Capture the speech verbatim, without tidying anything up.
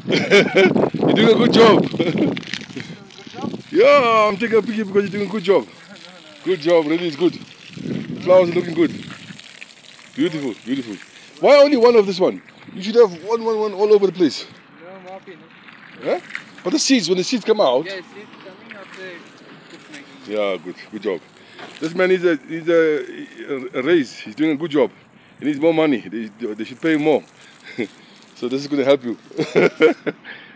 You're doing a good job. Good job? Yeah, I'm taking a picture because you're doing a good job. Good job, really, it's good. The flowers are looking good. Beautiful, beautiful. Why only one of this one? You should have one, one, one all over the place. No, I'm happy. Huh? But the seeds, when the seeds come out. Yeah, seeds coming out there. It's making. Yeah, good, good job. This man needs a, needs a, a raise. He's doing a good job. He needs more money. They, they should pay him more. So this is going to help you.